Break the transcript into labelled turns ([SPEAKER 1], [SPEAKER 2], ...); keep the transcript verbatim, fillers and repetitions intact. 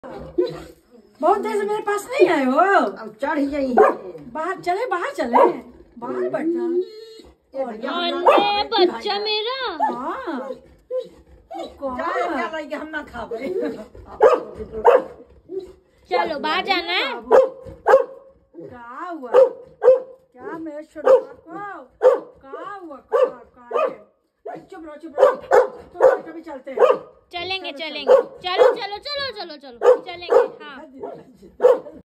[SPEAKER 1] बहुत देर से मेरे पास नहीं आए हो।
[SPEAKER 2] अब चढ़ जाइए।
[SPEAKER 1] बाहर चले, बाहर चले, बाहर बैठना।
[SPEAKER 3] बच्चा मेरा।
[SPEAKER 1] हाँ
[SPEAKER 2] हम ना खा पाए।
[SPEAKER 3] चलो बाहर जाना है।
[SPEAKER 1] क्या हुआ? क्या मेरे छोटे को क्या हुआ? चुप रहो, चुप रहो। तो कभी चलते हैं।
[SPEAKER 3] चलेंगे चलेंगे। चलो चलो चलो चलो चलो चलेंगे। हाँ।